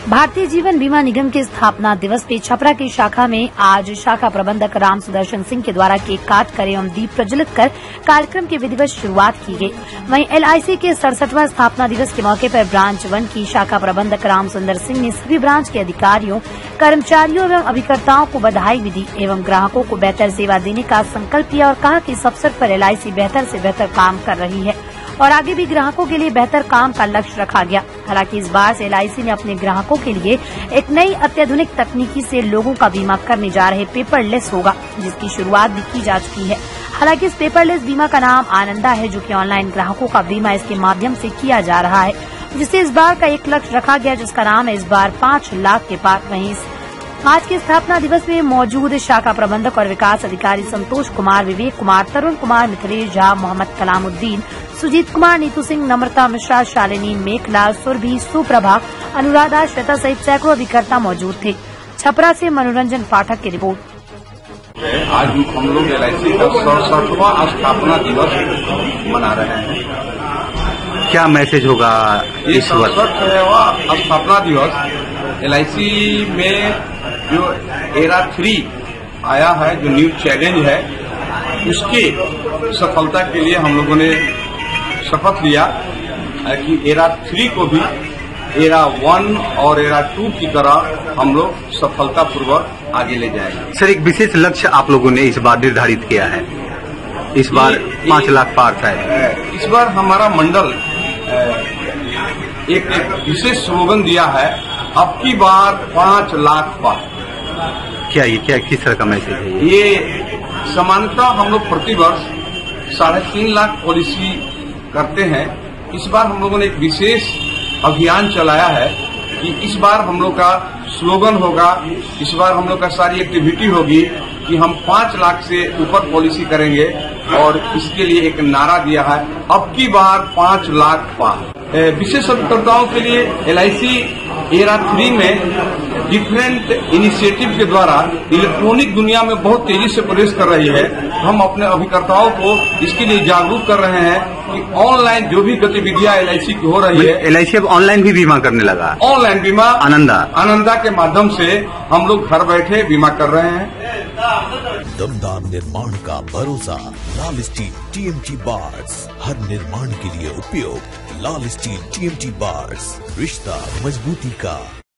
भारतीय जीवन बीमा निगम के स्थापना दिवस पे छपरा की शाखा में आज शाखा प्रबंधक राम सुदर्शन सिंह के द्वारा केक काट कर एवं दीप प्रज्वलित कर कार्यक्रम की विधिवत शुरुआत की गई। वहीं LIC के 67वां स्थापना दिवस के मौके पर ब्रांच 1 की शाखा प्रबंधक राम सुंदर सिंह ने सभी ब्रांच के अधिकारियों, कर्मचारियों एवं अभिकर्ताओं को बधाई भी दी एवं ग्राहकों को बेहतर सेवा देने का संकल्प लिया और कहा कि इस अवसर पर LIC बेहतर से बेहतर काम कर रही है और आगे भी ग्राहकों के लिए बेहतर काम का लक्ष्य रखा गया। हालांकि इस बार से LIC ने अपने ग्राहकों के लिए एक नई अत्याधुनिक तकनीकी से लोगों का बीमा करने जा रहे पेपरलेस होगा, जिसकी शुरुआत भी की जा चुकी है। हालांकि इस पेपरलेस बीमा का नाम आनंदा है, जो कि ऑनलाइन ग्राहकों का बीमा इसके माध्यम से किया जा रहा है, जिससे इस बार का एक लक्ष्य रखा गया, जिसका नाम है इस बार 5 लाख के पार। वहीं आज के स्थापना दिवस में मौजूद शाखा प्रबंधक और विकास अधिकारी संतोष कुमार, विवेक कुमार, तरुण कुमार, मिथिलेश झा, मोहम्मद कलामुद्दीन, सुजीत कुमार, नीतू सिंह, नम्रता मिश्रा, शालिनी, मेघला, सुरभि, सुप्रभा, अनुराधा, श्वेता सहित सैकड़ों अभिकर्ता मौजूद थे। छपरा से मनोरंजन पाठक की रिपोर्ट। आज हम लोग LIC का 67वां स्थापना दिवस मना रहे हैं। क्या मैसेज होगा इस वर्ष? 67वां स्थापना दिवस LIC में जो एरा 3 आया है, जो न्यू चैलेंज है, उसकी सफलता के लिए हम लोगों ने शपथ लिया कि एरा 3 को भी एरा 1 और एरा 2 की तरह हम लोग सफलतापूर्वक आगे ले जाएंगे। सर, एक विशेष लक्ष्य आप लोगों ने इस बार निर्धारित किया है। इस बार 5 लाख पार है। इस बार हमारा मंडल एक विशेष स्लोगन दिया है, अब की बार 5 लाख पार। क्या किस तरह का मैसेज है? ये सामान्यतः हम लोग प्रतिवर्ष 3.5 लाख पॉलिसी करते हैं। इस बार हम लोगों ने एक विशेष अभियान चलाया है कि इस बार हम लोग का स्लोगन होगा, इस बार हम लोग का सारी एक्टिविटी होगी कि हम 5 लाख से ऊपर पॉलिसी करेंगे और इसके लिए एक नारा दिया है, अब की बार 5 लाख पार। विशेष अभिकर्ताओं के लिए LIC एरा 3 में डिफरेंट इनिशिएटिव के द्वारा इलेक्ट्रॉनिक दुनिया में बहुत तेजी से प्रवेश कर रही है। हम अपने अभिकर्ताओं को इसके लिए जागरूक कर रहे हैं कि ऑनलाइन जो भी गतिविधियां LIC की हो रही है, LIC अब ऑनलाइन भी बीमा करने लगा। ऑनलाइन बीमा आनंदा के माध्यम से हम लोग घर बैठे बीमा कर रहे हैं। दमदार निर्माण का भरोसा लाल स्टील TMT बार्स, हर निर्माण के लिए उपयोग लाल स्टील TMT बार्स, रिश्ता मजबूती का।